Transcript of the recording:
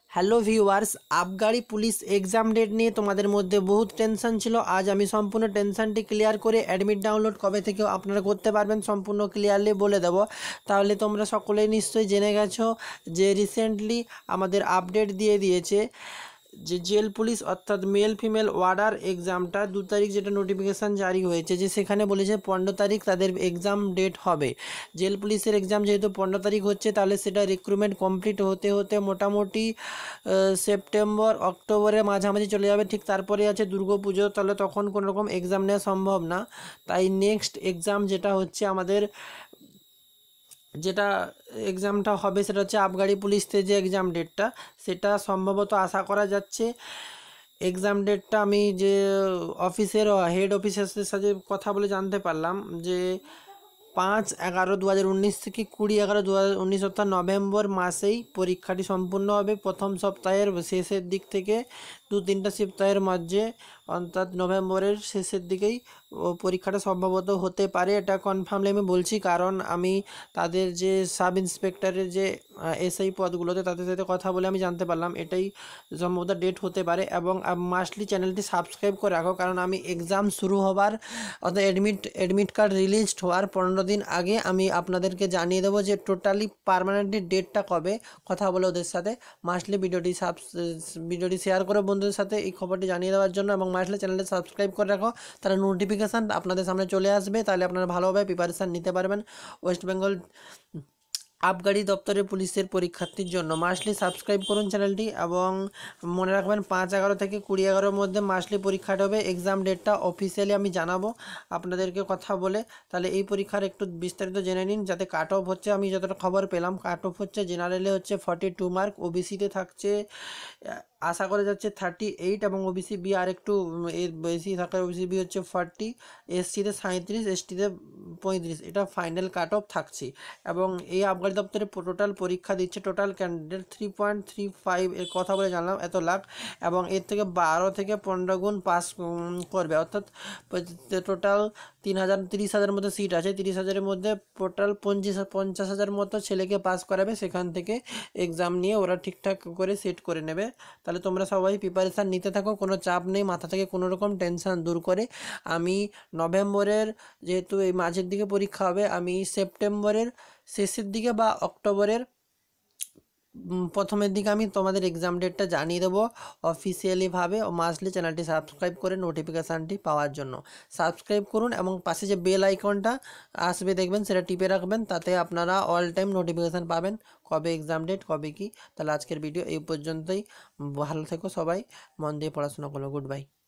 Hello viewers, আবগারি police exam date নিয়ে তোমাদের মধ্যে বহুত টেনশন ছিল। আজ আমি সম্পূর্ণ টেনশনটি ক্লিয়ার করে অ্যাডমিট ডাউনলোড কবে থেকে আপনারা করতে পারবেন সম্পূর্ণ ক্লিয়ারলি বলে দেব। তাহলে তোমরা সকলেই নিশ্চয়ই জেনে গেছো যে রিসেন্টলি আমাদের আপডেট দিয়ে দিয়েছে যে জেল পুলিশ অর্থাৎ মেল ফিমেল ওয়ার্ডার এক্সামটা 2 তারিখ যেটা নোটিফিকেশান জারি হয়েছে, যে সেখানে বলেছে 15 তারিখ তাদের এক্সাম ডেট হবে। জেল পুলিশের এক্সাম যেহেতু 15 তারিখ হচ্ছে, তাহলে সেটা রিক্রুটমেন্ট কমপ্লিট হতে হতে মোটামুটি সেপ্টেম্বর অক্টোবরের মাঝামাঝি চলে যাবে। ঠিক তারপরে আছে দুর্গাপুজো, তাহলে তখন কোনো রকম এক্সাম নেওয়া সম্ভব না। তাই নেক্সট এক্সাম যেটা হচ্ছে আমাদের যেটা এক্সামটা হবে সেটা হচ্ছে আবগারি পুলিশতে যে এক্সাম ডেটটা, সেটা সম্ভবত আশা করা যাচ্ছে এক্সাম ডেটটা আমি যে অফিসের হেড অফিসারদের সাথে কথা বলে জানতে পারলাম যে 5/11/2019 থেকে 20/11/2019 অর্থাৎ নভেম্বর মাসেই পরীক্ষাটি সম্পূর্ণ হবে। প্রথম সপ্তাহের শেষের দিক থেকে 2-3টা সপ্তাহের মাঝে অর্থাৎ নভেম্বরের শেষের দিকেই পরীক্ষাটা সম্ভবত হতে পারে। এটা কনফার্মলি আমি বলছি, কারণ আমি তাদের যে সাব ইন্সপেক্টরের যে এসআই পদগুলোতে তাদের সাথে কথা বলে আমি জানতে পারলাম এটাই সম্ভবত ডেট হতে পারে। এবং মাস্টলি চ্যানেলটি সাবস্ক্রাইব করে রাখো, কারণ আমি এক্সাম শুরু হবার অর্থাৎ অ্যাডমিট কার্ড রিলিজড হওয়ার 15 দিন আগে আমি আপনাদেরকে জানিয়ে দেবো যে টোটালি পার্মানেন্টলি ডেটটা কবে। কথা বলে ওদের সাথে মাস্টলি ভিডিওটি শেয়ার করে বন্ধুদের সাথে এই খবরটি জানিয়ে দেওয়ার জন্য, এবং মাস্টলি চ্যানেলটি সাবস্ক্রাইব করে রাখো, তাহলে নোটিফিকেশান আপনাদের সামনে চলে আসবে। তাহলে আপনারা ভালোভাবে প্রিপারেশান নিতে পারবেন ওয়েস্ট বেঙ্গল আবগারি দপ্তরের পুলিশের পরীক্ষার্থীর জন্য। মাস্টলি সাবস্ক্রাইব করুন চ্যানেলটি, এবং মনে রাখবেন 5/11 থেকে 20/11-র মধ্যে মাস্টলি পরীক্ষাটা হবে। এক্সাম ডেটটা অফিসিয়ালি আমি জানাবো আপনাদেরকে কথা বলে। তাহলে এই পরীক্ষার একটু বিস্তারিত জেনে নিন। যাতে কাট অফ হচ্ছে, আমি যতটা খবর পেলাম কাট অফ হচ্ছে জেনারেলে হচ্ছে 42 মার্ক, ওবিসিতে থাকছে আশা করা যাচ্ছে 38, এবং ওবিসি বি আর একটু এর বেশি থাকার ওবিসি বি হচ্ছে 40, এসসিতে 37, এসটিতে 35, এটা ফাইনাল কাট অফ থাকছে। এবং এই আবগারি দপ্তরে টোটাল পরীক্ষা দিচ্ছে টোটাল ক্যান্ডিডেট 3.35 এর কথা বলে জানলাম এত লাখ, এবং এর থেকে 12 থেকে 15 গুণ পাস করবে। অর্থাৎ টোটাল 30,000 মতো সিট আছে, 30,000-এর মধ্যে টোটাল 50,000 মতো ছেলেকে পাস করাবে। সেখান থেকে এক্সাম নিয়ে ওরা ঠিকঠাক করে সেট করে নেবে। তাহলে তোমরা সবাই প্রিপারেশান নিতে থাকো, কোনো চাপ নেই, মাথা থেকে কোনো রকম টেনশান দূর করে আমি নভেম্বরের যেহেতু এই মাঝের দিকে পরীক্ষা হবে, আমি সেপ্টেম্বরের শেষের দিকে বা অক্টোবরের প্রথমের দিকে আমি তোমাদের এক্সাম ডেটটা জানিয়ে দেবো অফিসিয়ালিভাবে। মাস্টলি চ্যানেলটি সাবস্ক্রাইব করে নোটিফিকেশানটি পাওয়ার জন্য সাবস্ক্রাইব করুন, এবং পাশে যে বেল আইকনটা আসবে দেখবেন সেটা টিপে রাখবেন, তাতে আপনারা অল টাইম নোটিফিকেশান পাবেন কবে এক্সাম ডেট কবে কি। তাহলে আজকের ভিডিও এই পর্যন্তই। ভালো থেকো সবাই, মন দিয়ে পড়াশোনা করো। Good by.